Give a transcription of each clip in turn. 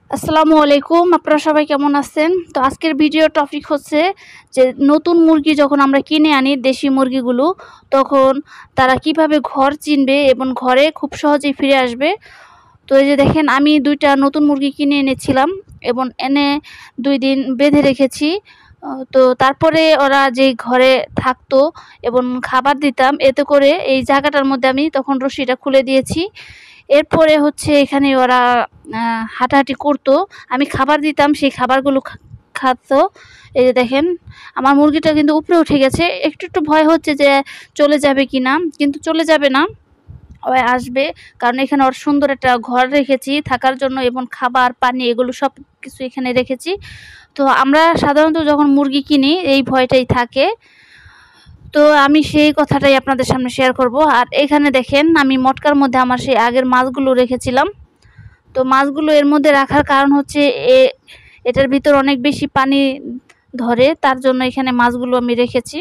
আসসালামু আলাইকুম, আপনারা সবাই কেমন আছেন? তো আজকের ভিডিও টপিক হচ্ছে যে নতুন মুরগি যখন আমরা কিনে আনি দেশি মুরগিগুলো, তখন তারা কিভাবে ঘর চিনবে এবং ঘরে খুব সহজেই ফিরে আসবে। তো এই যে দেখেন, আমি ২টা নতুন মুরগি কিনে এনেছিলাম এবং এনে ২ দিন বেঁধে রেখেছি। তো তারপরে ওরা যেই ঘরে থাকতো এবং খাবার দিতাম, এতে করে এই জায়গাটার মধ্যে আমি তখন রশিটা খুলে দিয়েছি। এরপরে হচ্ছে এখানে ওরা হাঁটাহাঁটি করতো। আমি খাবার দিতাম, সেই খাবারগুলো খাত। এই যে দেখেন, আমার মুরগিটা কিন্তু উপরে উঠে গেছে। একটু ভয় হচ্ছে যে চলে যাবে কিনা, কিন্তু চলে যাবে না, ও আসবে। কারণ এখানে ওর সুন্দর একটা ঘর রেখেছি থাকার জন্য এবং খাবার, পানি এগুলো সব কিছু এখানে রেখেছি। তো আমরা সাধারণত যখন মুরগি কিনি এই ভয়টাই থাকে। তো আমি সেই কথাটাই আপনাদের সামনে শেয়ার করব। আর এখানে দেখেন, আমি মটকার মধ্যে আমার সেই আগের মাছগুলো রেখেছিলাম। তো মাছগুলো এর মধ্যে রাখার কারণ হচ্ছে এটার ভিতর অনেক বেশি পানি ধরে, তার জন্য এখানে মাছগুলো আমি রেখেছি।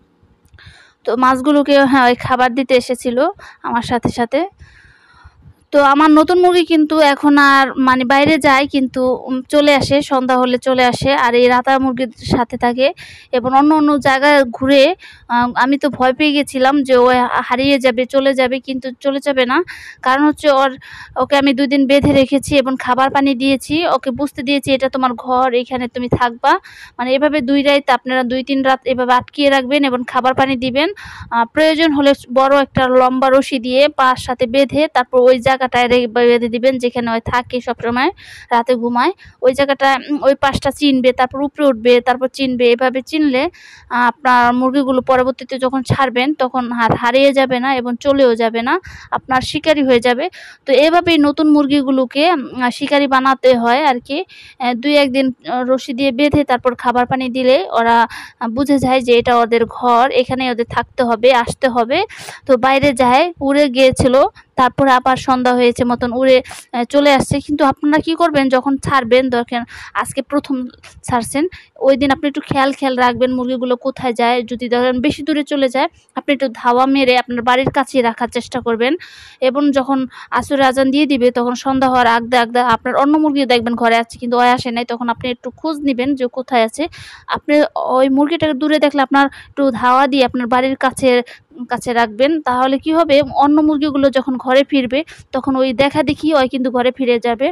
তো মাছগুলোকে ওই খাবার দিতে এসেছিল আমার সাথে। তো আমার নতুন মুরগি কিন্তু এখন আর মানে বাইরে যায়, কিন্তু চলে আসে, সন্ধ্যা হলে চলে আসে আর এই রাতা মুরগির সাথে থাকে এবং অন্য জায়গায় ঘুরে। আমি তো ভয় পেয়ে গেছিলাম যে ও হারিয়ে যাবে, চলে যাবে, কিন্তু চলে যাবে না। কারণ হচ্ছে ওকে আমি ২ দিন বেঁধে রেখেছি এবং খাবার পানি দিয়েছি, ওকে বুঝতে দিয়েছি এটা তোমার ঘর, এখানে তুমি থাকবা। মানে এভাবে ২ রাত, আপনারা ২-৩ রাত এভাবে আটকিয়ে রাখবেন এবং খাবার পানি দিবেন। প্রয়োজন হলে বড় একটা লম্বা রশি দিয়ে পার সাথে বেঁধে তারপর ওই জায়গাটায় বেঁধে দিবেন যেখানে ওই থাকে সবসময়, রাতে ঘুমায়। ওই জায়গাটা, ওই পাশটা চিনবে, তারপর উপরে উঠবে, তারপর চিনবে। এভাবে চিনলে আপনার মুরগিগুলো পরবর্তীতে যখন ছাড়বেন তখন হারিয়ে যাবে না এবং চলেও যাবে না, আপনার শিকারি হয়ে যাবে। তো এভাবেই নতুন মুরগিগুলোকে শিকারি বানাতে হয় আর কি। ২-১ দিন রশি দিয়ে বেঁধে তারপর খাবার পানি দিলে ওরা বুঝে যায় যে এটা ওদের ঘর, এখানে ওদের থাকতে হবে, আসতে হবে। তো বাইরে যায়, উড়ে গিয়েছিল, তারপরে আবার সন্ধ্যা হয়েছে মতন উড়ে চলে আসছে। কিন্তু আপনারা কি করবেন যখন ছাড়বেন, দেখেন আজকে প্রথম ছাড়ছেন, ওই দিন আপনি একটু খেয়াল রাখবেন মুরগিগুলো কোথায় যায়। যদি ধরেন বেশি দূরে চলে যায়, আপনি একটু ধাওয়া মেরে আপনার বাড়ির কাছেই রাখার চেষ্টা করবেন। এবং যখন আসরের আজান দিয়ে দিবে তখন সন্ধ্যা হওয়ার আগদা আপনার অন্য মুরগি দেখবেন ঘরে আছে কিন্তু ও আসে নাই, তখন আপনি একটু খোঁজ নিবেন যে কোথায় আছে। আপনি ওই মুরগিটাকে দূরে দেখলে আপনার একটু ধাওয়া দিয়ে আপনার বাড়ির কাছে রাখবেন। তাহলে কি হবে, অন্য মুরগিগুলো যখন ঘরে ফিরবে তখন ওই দেখাদেখি ওই কিন্তু ঘরে ফিরে যাবে।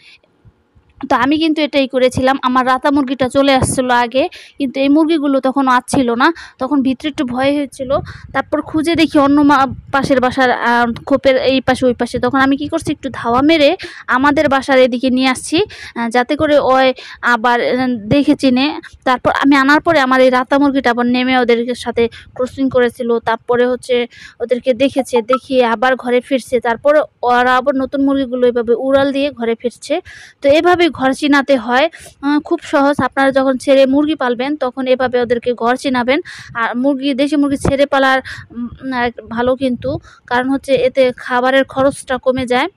তো আমি কিন্তু এটাই করেছিলাম। আমার রাতা মুরগিটা চলে আসছিল আগে, কিন্তু এই মুরগিগুলো তখন আসছিল না। তখন ভিতরে একটু ভয় হয়েছিল। তারপর খুঁজে দেখি অন্য পাশের বাসার খোপের এই পাশে ওই পাশে। তখন আমি কি করছি, একটু ধাওয়া মেরে আমাদের বাসার এদিকে নিয়ে আসছি, যাতে করে ওই আবার দেখে চিনে। তারপর আমি আনার পরে আমার এই রাতা মুরগিটা আবার নেমে ওদের সাথে ক্রসিং করেছিল। তারপরে হচ্ছে ওদেরকে দেখেছে, দেখিয়ে আবার ঘরে ফিরছে। তারপরে ওরা আবার নতুন মুরগিগুলো এভাবে উড়াল দিয়ে ঘরে ফিরছে। তো এভাবে ঘর চিনাতে হয়, খুব সহজ। আপনারা যখন ছেড়ে মুরগি পালবেন তখন এভাবে ওদেরকে ঘর চিনাবেন। আর দেশি মুরগি ছেড়ে পালার ভালো, কিন্তু কারণ হচ্ছে এতে খাবারের খরচটা কমে যায়।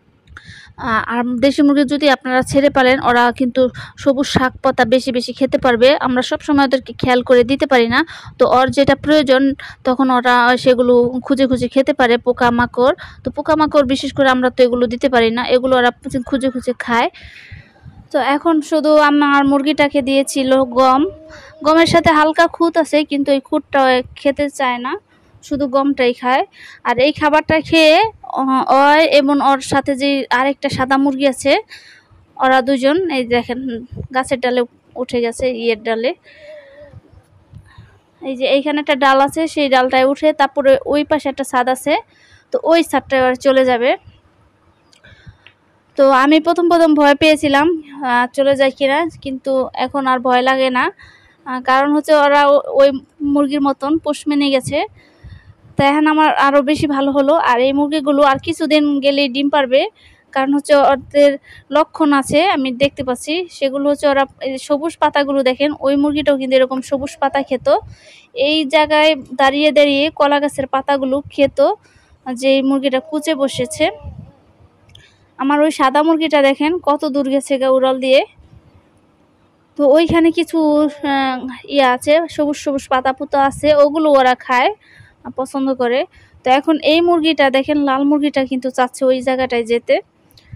আর দেশি মুরগি যদি আপনারা ছেড়ে পালেন, ওরা কিন্তু সবুজ শাক পাতা বেশি খেতে পারবে। আমরা সব সময় ওদেরকে খেয়াল করে দিতে পারি না, তো ওর যেটা প্রয়োজন তখন ওরা সেগুলো খুঁজে খেতে পারে। পোকামাকড়, তো পোকামাকড় বিশেষ করে আমরা তো এগুলো দিতে পারি না, এগুলো ওরা খুঁজে খায়। তো এখন শুধু আমার মুরগিটাকে দিয়েছিল গমের সাথে হালকা খুদ আছে, কিন্তু এই খুদটা খেতে চায় না, শুধু গমটাই খায়। আর এই খাবারটা খেয়ে ওই এবং ওর সাথে যে আরেকটা সাদা মুরগি আছে, ওরা দুজন এই দেখেন গাছের ডালে উঠে গেছে, ইয়ের ডালে। এই যে এইখানে একটা ডাল আছে, সেই ডালটায় উঠে তারপরে ওই পাশে একটা ছাদ আছে, তো ওই ছাদটায় ওরা চলে যাবে। তো আমি প্রথম ভয় পেয়েছিলাম চলে যায় কিনা, কিন্তু এখন আর ভয় লাগে না। কারণ হচ্ছে ওরা ওই মুরগির মতন পোষ মেনে গেছে। তো এখন আমার আরও বেশি ভালো হলো। আর এই মুরগিগুলো আর কিছুদিন গেলেই ডিম পারবে, কারণ হচ্ছে ওদের লক্ষণ আছে আমি দেখতে পাচ্ছি। সেগুলো হচ্ছে ওরা সবুজ পাতাগুলো দেখেন, ওই মুরগিটাও কিন্তু এরকম সবুজ পাতা খেত। এই জায়গায় দাঁড়িয়ে কলা গাছের পাতাগুলো খেত, যে মুরগিটা কুচে বসেছে। আমার ওই সাদা মুরগিটা দেখেন কত দূর গেছে উড়াল দিয়ে। তো ওইখানে কিছু আছে, সবুজ পাতা পুতা আছে, ওগুলো ওরা খায়, পছন্দ করে। তো এখন এই মুরগিটা দেখেন, লাল মুরগিটা কিন্তু চাচ্ছে ওই জায়গাটায় যেতে।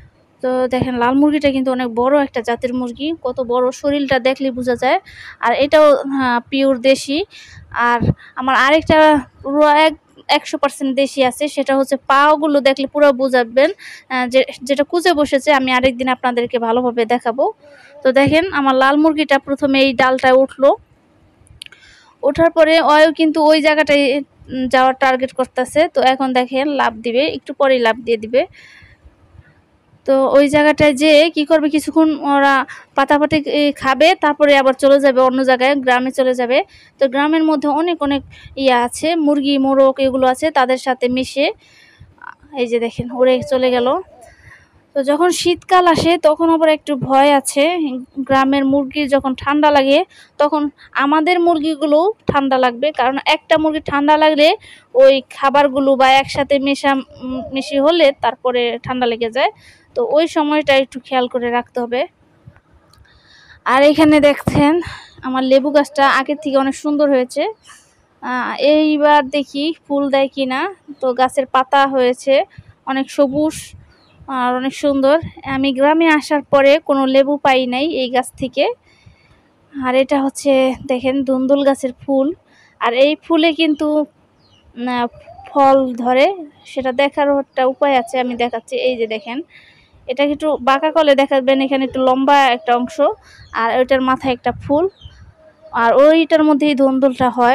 তো দেখেন লাল মুরগিটা কিন্তু অনেক বড় একটা জাতের মুরগি, কত বড়, শরীরটা দেখলে বোঝা যায়। আর এটাও পিওর দেশি। আর আমার আরেকটা পুরো 100% দেশি আছে, সেটা হচ্ছে পাগুলো দেখলে পুরো বোঝাবেন যেটা কুচে বসেছে। আমি আরেকদিন আপনাদেরকে ভালোভাবে দেখাবো। তো দেখেন আমার লাল মুরগিটা প্রথমে এই ডালটায় উঠলো, ওঠার পরে অয়ও কিন্তু ওই জায়গাটায় যাওয়ার টার্গেট করতেছে। তো এখন দেখেন লাফ দিবে, একটু পরেই লাফ দিয়ে দিবে। তো ওই জায়গাটায় যে কি করবে, কিছুক্ষণ ওরা পাতাপাতি খাবে, তারপরে আবার চলে যাবে অন্য জায়গায়, গ্রামে চলে যাবে। তো গ্রামের মধ্যে অনেক অনেক আছে, মুরগি মোরগ এগুলো আছে, তাদের সাথে মিশে এই যে দেখেন উড়ে চলে গেল। তো যখন শীতকাল আসে তখন আবার একটু ভয় আছে, গ্রামের মুরগির যখন ঠান্ডা লাগে তখন আমাদের মুরগিগুলো ঠান্ডা লাগবে, কারণ একটা মুরগি ঠান্ডা লাগলে ওই খাবারগুলো বা একসাথে মিশি হলে তারপরে ঠান্ডা লেগে যায়। তো ওই সময়টা একটু খেয়াল করে রাখতে হবে। আর এখানে দেখছেন আমার লেবু গাছটা আগের থেকে অনেক সুন্দর হয়েছে। এইবার দেখি ফুল দেয় কিনা। তো গাছের পাতা হয়েছে অনেক সবুজ আর অনেক সুন্দর। আমি গ্রামে আসার পরে কোনো লেবু পাই নাই এই গাছ থেকে। আর এটা হচ্ছে দেখেন ধুন্দুল গাছের ফুল। আর এই ফুলে কিন্তু ফল ধরে, সেটা দেখার একটা উপায় আছে, আমি দেখাচ্ছি। এই যে দেখেন, এটা একটু বাঁকা কলে দেখাবেন, এখানে একটু লম্বা একটা অংশ, আর ওইটার মাথায় একটা ফুল, আর ওইটার মধ্যেই ধুন্দুলটা হয়।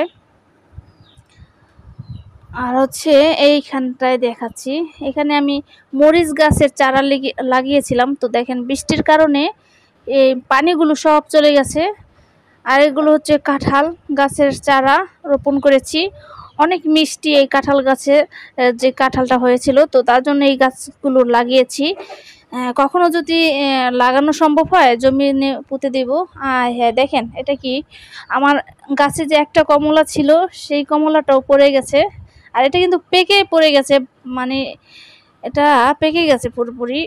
আর হচ্ছে এইখানটায় দেখাচ্ছি, এখানে আমি মরিচ গাছের চারা লাগিয়েছিলাম। তো দেখেন বৃষ্টির কারণে এই পানিগুলো সব চলে গেছে। আর এগুলো হচ্ছে কাঁঠাল গাছের চারা রোপণ করেছি, অনেক মিষ্টি এই কাঁঠাল গাছে যে কাঁঠালটা হয়েছিল, তো তার জন্য এই গাছগুলো লাগিয়েছি। কখনো যদি লাগানো সম্ভব হয় জমিনে পুঁতে দেব। হ্যাঁ দেখেন এটা কি, আমার গাছে যে একটা কমলা ছিল সেই কমলাটাও পড়ে গেছে। আর এটা কিন্তু পেকে পড়ে গেছে, মানে এটা পেকে গেছে পুরোপুরি।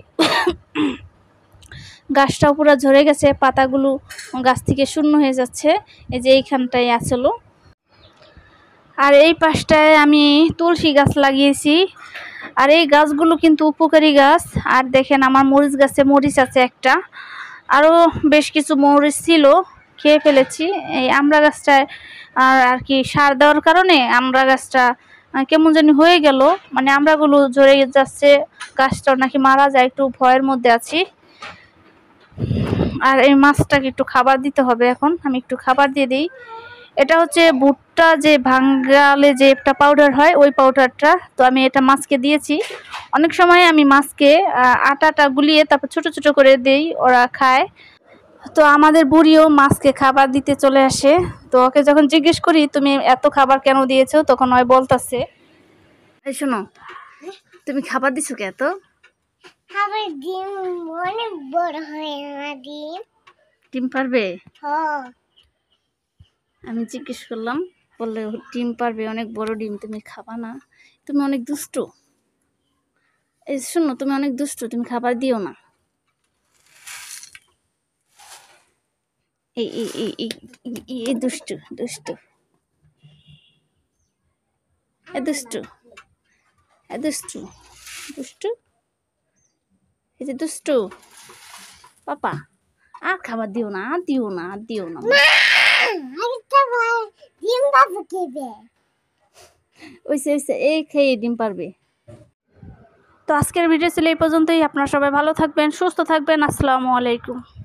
গাছটাও পুরো ঝরে গেছে, পাতাগুলো গাছ থেকে শূন্য হয়ে যাচ্ছে। এই যে এইখানটায় আসলো। আর এই পাশটায় আমি তুলসী গাছ লাগিয়েছি। আর এই গাছগুলো কিন্তু উপকারী গাছ। আর দেখেন আমার মরিচ গাছে মরিচ আছে একটা, আরও বেশ কিছু মরিচ ছিল, খেয়ে ফেলেছি। এই আমড়া গাছটায় আর কি সার দেওয়ার কারণে আমড়া গাছটা কেমন জানি হয়ে গেল, মানে আমড়াগুলো ঝরে যাচ্ছে, গাছটাও নাকি মারা যায়, একটু ভয়ের মধ্যে আছি। আর এই মাছটাকে একটু খাবার দিতে হবে, এখন আমি একটু খাবার দিয়ে দিই। এটা হচ্ছে ভুট্টা যে ভাঙ্গালে যে একটা পাউডার হয়, ওই পাউডারটা। তো আমি এটা মাছকে দিয়েছি। অনেক সময় আমি মাছকে আটাটা গুলিয়ে তারপর ছোট ছোট করে দেই, ওরা খায়। তো আমাদের বুড়িও মাছকে খাবার দিতে চলে আসে। তো ওকে যখন জিজ্ঞেস করি তুমি এত খাবার কেন দিয়েছো, তখন ওই বলতাছে, এই শোনো তুমি খাবার দিছো কে এত? আমার ডিম অনেক বড় হয় না, ডিম পারবে? হ্যাঁ। আমি জিজ্ঞেস করলাম, বললে ডিম পারবে, অনেক বড় ডিম, তুমি খাবা না? তুমি অনেক দুষ্টু। এই শোনো তুমি অনেক দুষ্টু, তুমি খাবার দিও না। এই দুষ্টু দুষ্টু, দুষ্টু দুষ্টু দুষ্টু, এই যে দুষ্টু পাপা, আর খাবার দিও না, আর দিও না, আর দিও না। ওইসে এই খেয়ে ডিম পারবে। তো আজকের ভিডিও ছিল এই পর্যন্তই। আপনারা সবাই ভালো থাকবেন, সুস্থ থাকবেন। আসসালামু আলাইকুম।